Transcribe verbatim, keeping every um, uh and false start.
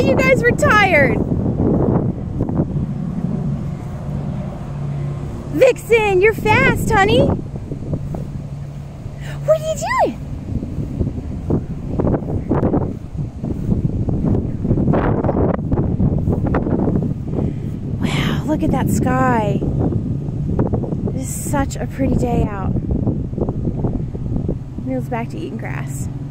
you guys were tired. Vixen, you're fast, honey. What are you doing? Wow, look at that sky. It is such a pretty day out. Neil's back to eating grass.